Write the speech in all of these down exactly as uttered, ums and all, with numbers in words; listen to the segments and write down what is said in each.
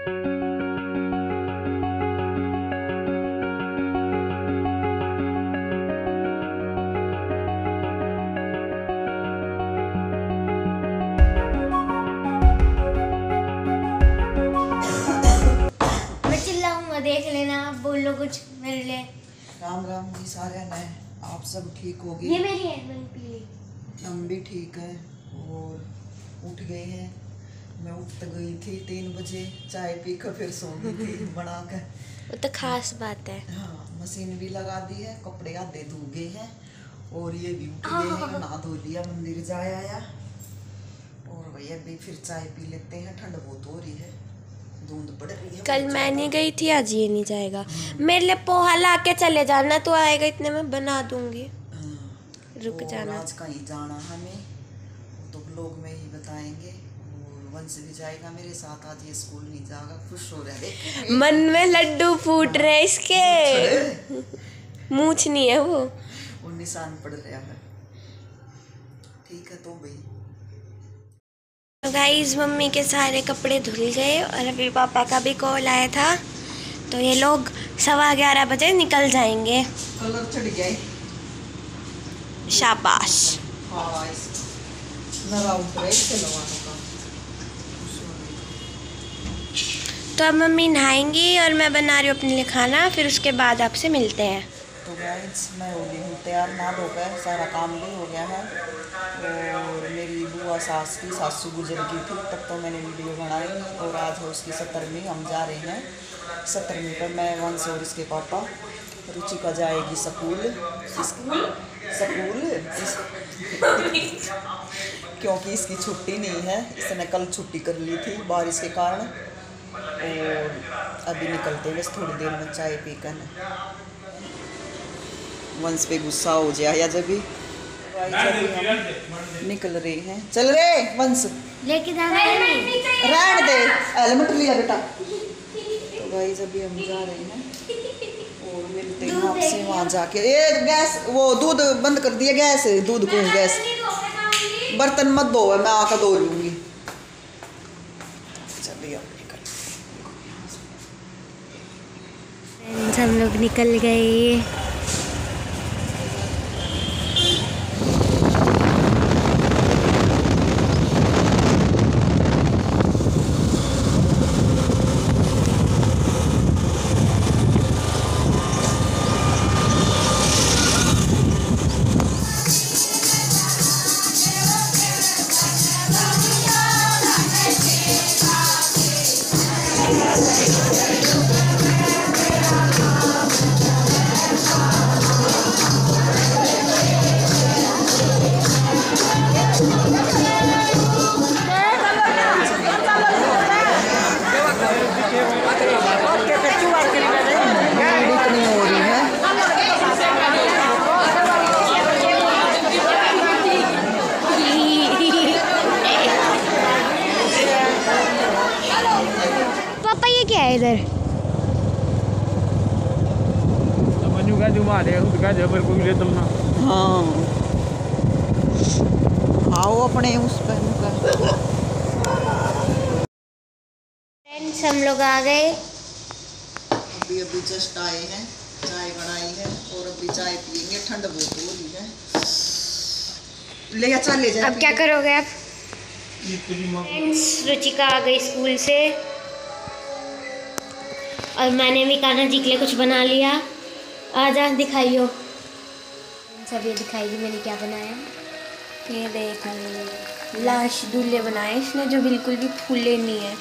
देख लेना, आप बोलो कुछ मेरे लिए। राम राम जी सारे ने, आप सब ठीक होगी? ये मेरी है, मैंने पी ली। हम भी ठीक है और उठ गए हैं। मैं उठ तो गई थी तीन बजे, चाय पी कर फिर सो गई थी बना कर। वो तो खास बात है। हाँ, मशीन भी लगा दी है, कपड़े आधे धो गए हैं और ये भी उठ गए हैं, नहा धो लिया, मंदिर जा आया और भैया भी फिर चाय पी लेते हैं। ठंड बहुत हो रही है, धुंध पड़ रही है। कल मैं नहीं गई थी, आज ये नहीं जाएगा। मेरे लिए पोहा ला के चले जाना, तो आएगा इतने में बना दूंगी। रुक जाना। आज कहीं जाना हमें तो ब्लॉग में ही बताएंगे। और वंश भी जाएगा मेरे साथ, आज ये स्कूल नहीं जाएगा। खुश हो रहा है, मन में लड्डू फूट रहे इसके। मूछ नहीं है वो, वो निशान पड़ रहा है। ठीक है तो भाई तो गाइस मम्मी के सारे कपड़े धुल गए और अभी पापा का भी कॉल आया था, तो ये लोग सवा ग्यारह बजे निकल जाएंगे। कलर चढ़ गया है। शाबाश। हाँ, तो अब मम्मी नहाएंगी और मैं बना रही हूँ अपने लिए खाना, फिर उसके बाद आपसे मिलते हैं। तो गाइस मैं हो गई हूँ तैयार, नहा धोकर सारा काम भी हो गया है। और मेरी बुआ सास की सासू गुजर गई थी, तब तो मैंने वीडियो बनाई और आज है उसकी सत्तरवीं। हम जा रहे हैं सत्तरवीं पर, मैं वंश और इसके पापा। रुचिका जाएगी स्कूल स्कूल क्योंकि इसकी छुट्टी नहीं है, इसने कल छुट्टी कर ली थी बारिश के कारण। और अभी निकलते हैं बस थोड़ी देर में चाय पीकर। वंश पे गुस्सा हो जाए जब भी निकल रहे हैं। चल रे वंश, लेके जाना है नहीं, रहने दे, हेलमेट लिया बेटा। तो भाई जब भी हम जा रहे हैं और मिलते हैं आपसे वहाँ जाके। ये गैस, वो दूध बंद कर दिया, गैस दूध को गैस, बर्तन मत धो, मैं आकर धो लूँगी। चलिए हम लोग निकल गए। क्या है इधर? हाँ आओ अपने उस पर। फ्रेंड्स हम लोग आ गए, अभी अभी जस्ट आए हैं, चाय बनाई है और अभी चाय पियेंगे। ठंड बहुत हो रही है, ले चल ले जा। अब क्या करोगे आप? फ्रेंड्स रुचिका आ गई स्कूल से और मैंने भी कान्हा जी के लिए कुछ बना लिया। आजा दिखाइयो। सब ये दिखाएगी मैंने क्या बनाया। ये देख लाश दूल्हे बनाए इसने, जो बिल्कुल भी फूले नहीं है।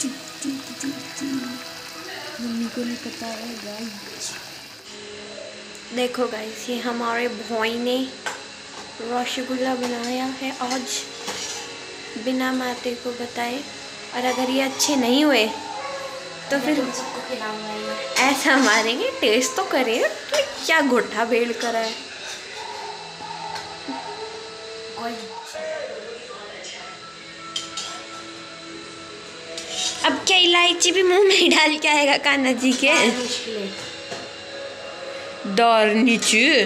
मम्मी को नहीं पता है गाइस। देखो गाइस, ये हमारे भाई ने रसगुल्ला बनाया है आज बिना माते को बताए, और अगर ये अच्छे नहीं हुए तो फिर ऐसा मारेंगे। टेस्ट तो करे, तो क्या घोटा बेल करा है। अब क्या इलायची भी मुंह में डाल के आएगा कान्हा जी के? डर नीचे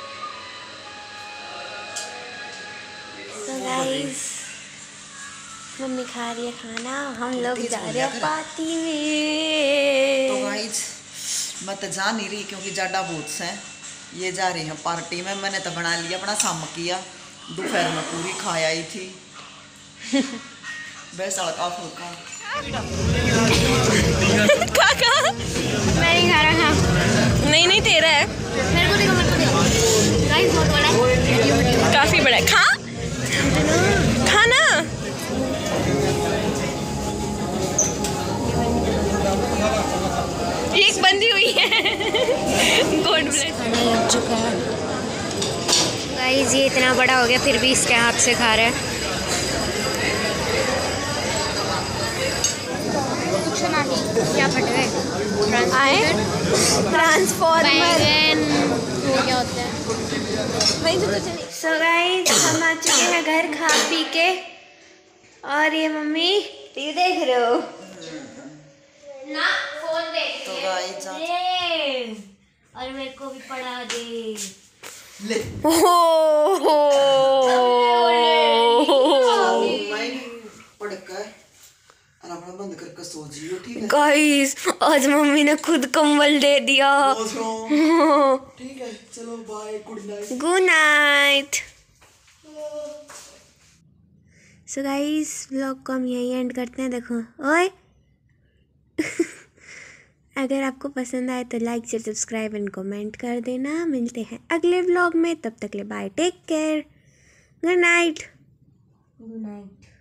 तो गाइस मम्मी खा रही है खाना, हम लोग तेज जा बोल रहे लिया हैं कर। पार्टी तो में। गाइस मैं तो जा नहीं रही क्योंकि ज़्यादा बहुत से ये जा रही हैं पार्टी में। मैंने तो बना लिया अपना शाम किया, दोपहर में पूरी खा आई थी बस हल्का फुल्का। मैं नहीं खा रहा। नहीं नहीं तेरा है, मेरे को देखो, मेरे को देखो गाइस, बहुत बड़ा है, काफी बड़ा है। खा खाना। एक बंदी हुई है गॉड ब्लेस। खाना लग चुका है गाइस, ये इतना बड़ा हो गया फिर भी इसके हाथ से खा रहा है। क्या फट गए आए ट्रांसफॉर्मर वो क्या होता है। सो गाइस हम आ चुके हैं घर खा पी के, और ये मम्मी टीवी देख रहे हो ना, फोन देख तो गाइस और मेरे को भी पढ़ा दे। ले पड़कर और अपना बंद करके सो जियो, ठीक है गाइस आज मम्मी ने खुद कंबल दे दिया। ठीक है चलो bye, good night. Good night. So guys vlog को हम यहीं एंड करते हैं। देखो ओए अगर आपको पसंद आए तो like share subscribe and comment कर देना। मिलते हैं अगले व्लॉग में, तब तक ले bye, take care, good night. Good night.